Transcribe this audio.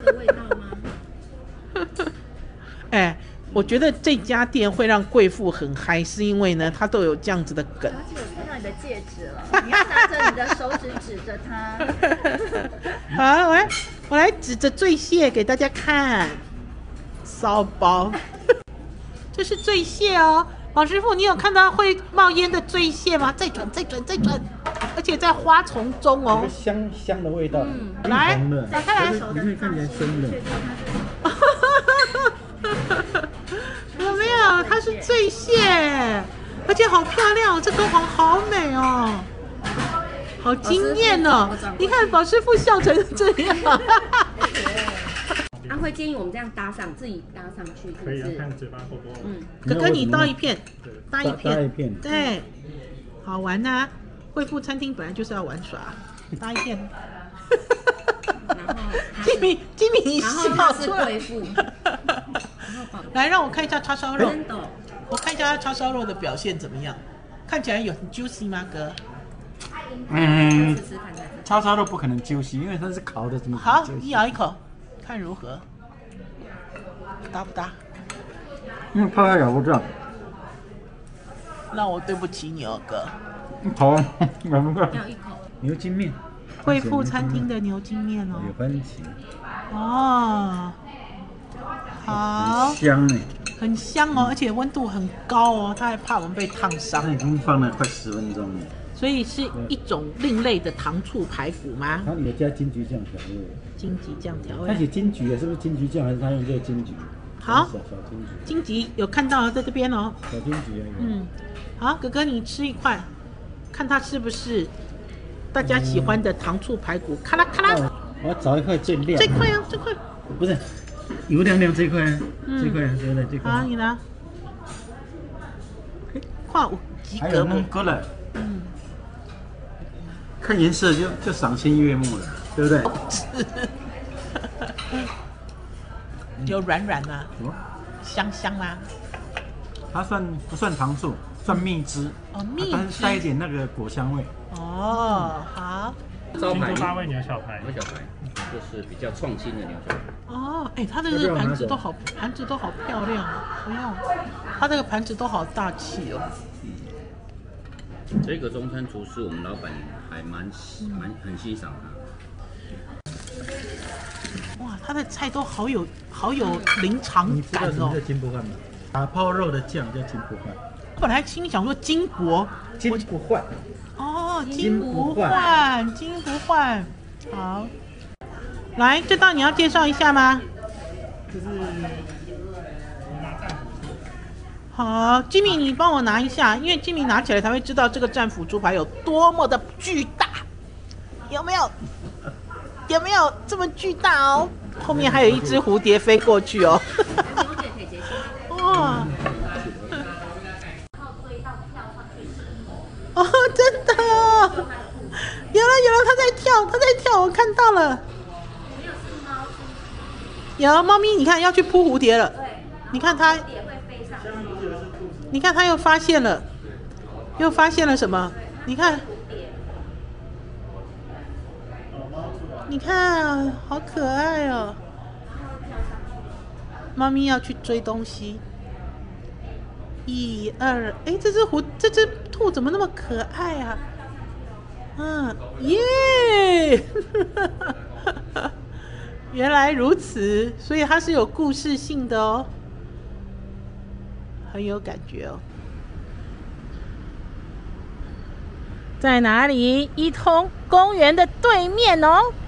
的味道吗？ 哎，我觉得这家店会让贵妇很嗨，是因为呢，它都有这样子的梗。 而且我看到你的戒指了，你要拿着你的手指指着它。 好，我来指着醉蟹给大家看，骚包，这是醉蟹哦。王师傅，你有看到会冒烟的醉蟹吗？再转，而且在花丛中哦， 香香的味道。 来， 打开来， 里面看起来生的。 有没有？它是醉蟹，而且好漂亮，这颗黄好美哦，好惊艳哦！你看宝师傅笑成这样。 他会建议我们这样搭上，自己搭上去， 可以啊，看嘴巴够不够。 哥哥，你倒一片，搭一片， 对， 好玩呐！贵妇餐厅本来就是要玩耍，搭一片。吉米，你笑出来。来，让我看一下叉烧肉。我看一下叉烧肉的表现怎么样？看起来有很 juicy 吗，哥？ 叉烧肉不可能juicy，因为它是烤的，怎么？ 好，你咬一口，看如何？搭不搭？ 怕它咬不上。 那我对不起你哦，哥。 好，咬不上。 要一口。 牛筋面。 贵妇餐厅的牛筋面哦。 有番茄。 哦。好。 很香哎。 很香哦，而且温度很高哦，他还怕我们被烫伤。 它已经放了快10分钟了。 所以是一种另类的糖醋排骨吗？ 它有加金桔酱调味。 金桔酱调味。 它写金桔啊，是不是金桔酱还是他用这个金桔？ 好， 小金桔。 金桔有看到在这边哦。 小金桔。 好，哥哥你吃一块，看它是不是大家喜欢的糖醋排骨？咔啦咔啦。 我要找一块最亮。 这块啊，这块。 不是，油亮亮这块啊，这块对不对？这块。 好，你拿。跨5及格。 还有那个了。看颜色就赏心悦目了，对不对？ 有软软啊，香啊。 它不算糖醋，算蜜汁。 哦，蜜汁。 但是带一点那个果香味。 哦，好。 招牌 8味牛小排， 就是比较创新的牛小排。 哦，哎，它的这个盘子都好漂亮哦，不用，它这个盘子都好大气哦。 这个中餐厨师，我们老板还很欣赏他。 哇，他的菜都好有临场感哦。 你知道什么叫金箔饭吗？打泡肉的酱叫金箔饭。 我本来心里想说金箔饭。 哦，金箔饭。好，来，这道你要介绍一下吗？好，吉米，你帮我拿一下，因为吉米拿起来才会知道这个战斧猪排有多么的巨大，有没有这么巨大哦？后面还有一只蝴蝶飞过去哦。哇！哦，真的，有了，它在跳，我看到了。有猫咪，你看要去扑蝴蝶了，你看它。你看，他又发现了什么？你看，好可爱哦！猫咪要去追东西。1、2，哎，这只兔怎么那么可爱啊？耶！原来如此，所以它是有故事性的哦。很有感觉哦，在哪里？一通公园的对面哦。